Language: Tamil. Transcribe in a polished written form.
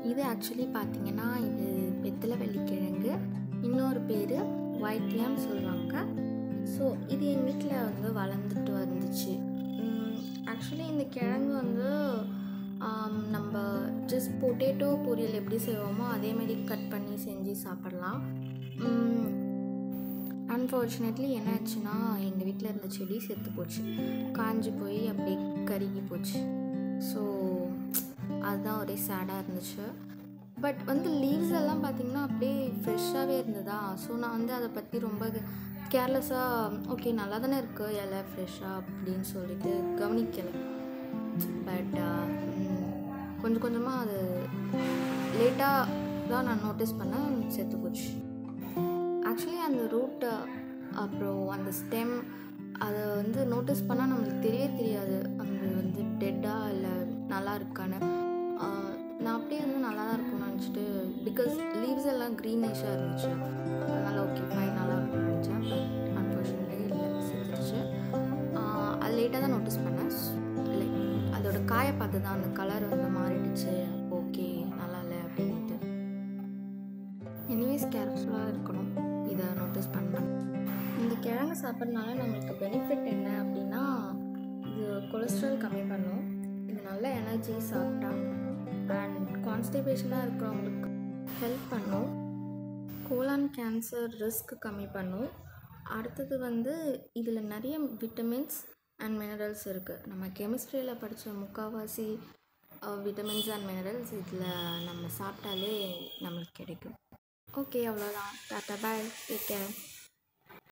இது ஆக்சுவலி பார்த்திங்கன்னா இது வெத்தலை வெள்ளிக்கிழங்கு, இன்னொரு பேர் ஒயிட் யாம் சொல்லுவாங்க. ஸோ இது எங்கள் வீட்டில் வந்து வளர்ந்துட்டு வந்துச்சு. ஆக்சுவலி இந்த கிழங்கு வந்து நம்ம ஜஸ்ட் பொட்டேட்டோ பொரியல் எப்படி செய்வோமோ அதேமாரி கட் பண்ணி செஞ்சு சாப்பிட்லாம். அன்ஃபார்ச்சுனேட்லி என்ன ஆச்சுன்னா எங்கள் வீட்டில் இருந்த செடி செத்து போச்சு, காஞ்சி போய் அப்படியே கருகி போச்சு. ஸோ அதுதான் ஒரே சேடாக இருந்துச்சு. பட் வந்து லீவ்ஸ் எல்லாம் பார்த்திங்கன்னா அப்படியே ஃப்ரெஷ்ஷாகவே இருந்ததா. ஸோ நான் வந்து அதை பற்றி ரொம்ப கேர்லெஸ்ஸாக ஓகே நல்லா தானே இருக்குது இலை ஃப்ரெஷ்ஷாக அப்படின்னு சொல்லிட்டு கவனிக்கலை. பட் கொஞ்சம் கொஞ்சமாக அது லேட்டாக தான் நான் நோட்டீஸ் பண்ணேன், செத்து போச்சு. ஆக்சுவலி அந்த ரூட்டு அப்புறம் அந்த ஸ்டெம் அதை வந்து நோட்டீஸ் பண்ணால் நம்மளுக்கு தெரியாது அது வந்து டெட்டாக இல்லை நல்லா இருக்கான்னு. நான் அப்படியே வந்து நல்லா தான் இருக்கும்னு நினச்சிட்டு, பிகாஸ் லீவ்ஸ் எல்லாம் க்ரீனிஷாக இருந்துச்சு, அதனால் ஓகே ஃபைன் நல்லா இருக்கும்னு நினச்சேன். பட் அன்ஃபார்ச்சுனேட்லி இல்லை, செத்துடுச்சு. அது லேட்டாக தான் நோட்டீஸ் பண்ணேன். லைக் அதோட காயை பார்த்து தான் அந்த கலர் வந்து மாறிடுச்சு, ஓகே நல்லா இல்லை அப்படின்ட்டு. எனிவேஸ் கேர்ஃபுல்லாக இருக்கணும் இதை நோட்டீஸ் பண்ணேன். இந்த கிழங்கு சாப்பிட்றதுனால நம்மளுக்கு பெனிஃபிட் என்ன அப்படின்னா, இது கொலஸ்ட்ரால் கம்மி பண்ணும், இது நல்ல எனர்ஜி சாப்பிட்டா, அண்ட் கான்ஸ்டிபேஷனாக இருக்கிறவங்களுக்கு ஹெல்ப் பண்ணும், கோலான் கேன்சர் ரிஸ்க் கம்மி பண்ணும். அடுத்தது வந்து இதில் நிறைய விட்டமின்ஸ் அண்ட் மினரல்ஸ் இருக்குது. நம்ம கெமிஸ்ட்ரியில் படித்த முக்கால்வாசி விட்டமின்ஸ் அண்ட் மினரல்ஸ் இதில் நம்ம சாப்பிட்டாலே நம்மளுக்கு கிடைக்கும். ஓகே, அவ்வளோதான். Tata, bye, take care.